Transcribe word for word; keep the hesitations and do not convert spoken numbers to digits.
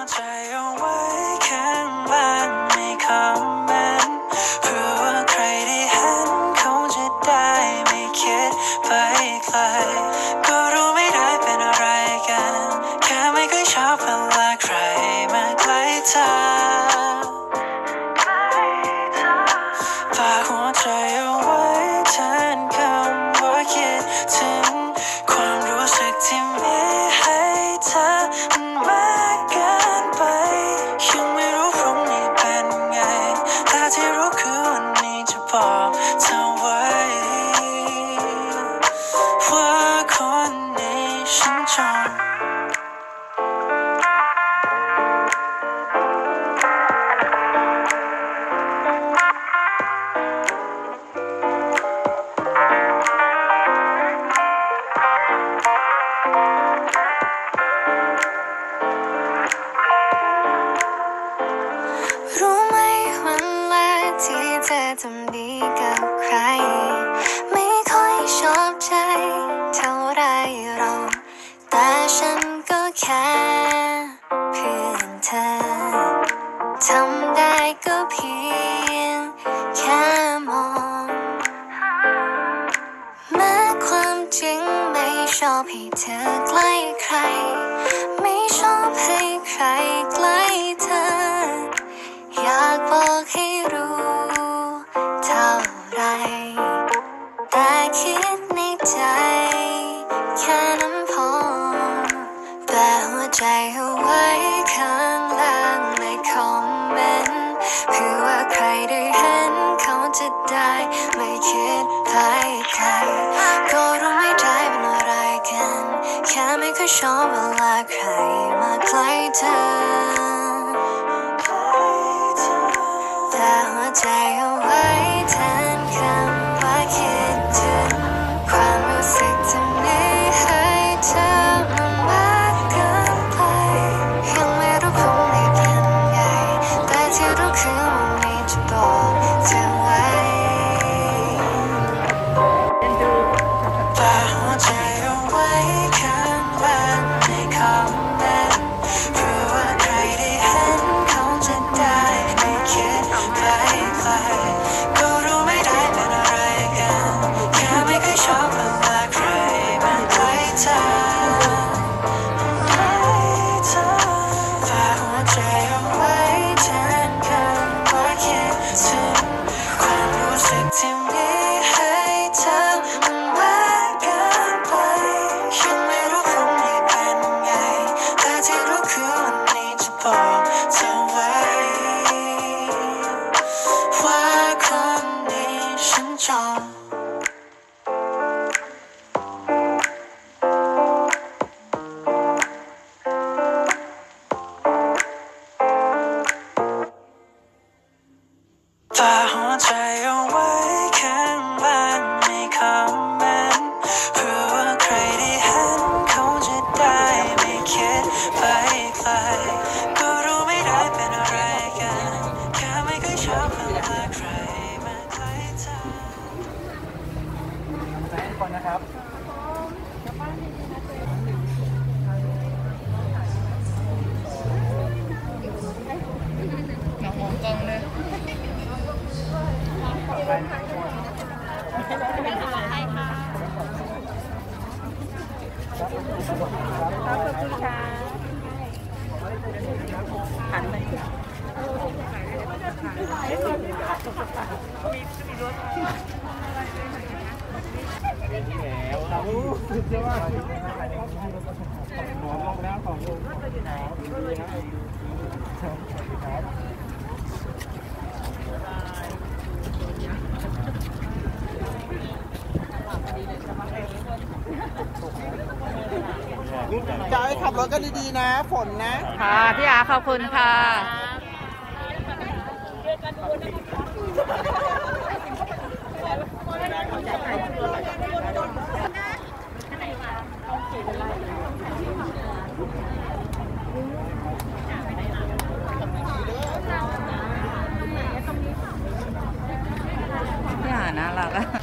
ใจเอาไว้ข้างล่างไม่คอมเมนต์เพื่อว่าใครได้เห็นเขาจะได้ไม่คิดไปไกลก็รู้ไม่ได้เป็นอะไรกันแค่ไม่เคยชอบเวลาใครมาใกล้เธอฝากหัวใจเอาไว้แทนคำว่าคิดถึงความรู้สึกที่มีให้เธอมันมากเกินไปยังไม่รู้พรุ่งนี้เป็นไงแต่ที่รู้คือวันนี้จะบอกเธอไว้ว่าคนนี้ฉันจองรู้ไหมวันแรกที่เธอทำดีกับใครไม่ค่อยชอบใจเท่าไรหรอกแต่ฉันก็แค่เพื่อนเธอทำได้ก็เพียงแค่มองแม้ความจริงไม่ชอบให้เธอใกล้ใครไม่ชอบให้ใครใกล้เธออยากบอกให้รู้เท่าไรแต่คิดในใจแค่นั้นพอแปะหัวใจเอาไว้ข้างล่างในคอมเมนต์เพื่อว่าใครได้เห็นเขาจะได้ไม่คิดไปไกลก็รู้ไม่ได้เป็นอะไรกันแค่ไม่เคยชอบเวลาใครมาใกล้เธอแต่หัวใจเอาไว้แทนคำว่าคิดถึงความรู้สึกที่มีให้เธอมันมากเกินไปยังไม่รู้พรุ่งนี้เป็นไงแต่ที่รู้คือวันนี้จะบอกเธอไว้แต่หัวใจเอาไว้ข้างล่างในคอมเมนต์เพื่อว่าใครได้เห็นเขาจะได้ไม่คิดไปไกลก็รู้ไม่ได้เป็นอะไรกันแค่ไม่เคยชอบเวลาใครมาใกล้เธอใกล้เธอฝากหัวใจเอาไว้แทนคำว่าคิดถึงความรู้สึกที่มีให้เธอมันมากเกินไปยังไม่รู้พรุ่งนี้เป็นไงแต่ที่รู้คือวันนี้จะบอกเธอไว้ว่าคนนี้ฉันจองฝากหัวใจเอาไว้ข้างล่างในคอมเมนต์เพื่อว่าใครได้เห็นเขาจะได้ไม่คิดไปไกลก็รู้ไม่ได้เป็นอะไรกันแค่ไม่เคยชอบเวลาใครมาใกล้เธอทุกคนนะครับน้องมองกล้องเลยไปเป็นอะไรให้ค่ะขอบคุณค่ะหันไปมีมีรถแล้วเราสุดยอดหมอลงแล้วของลุงจะให้ขับรถกันดีๆนะฝนนะค่ะพี่อาขอบคุณค่ะพี่อาน่ารักอะ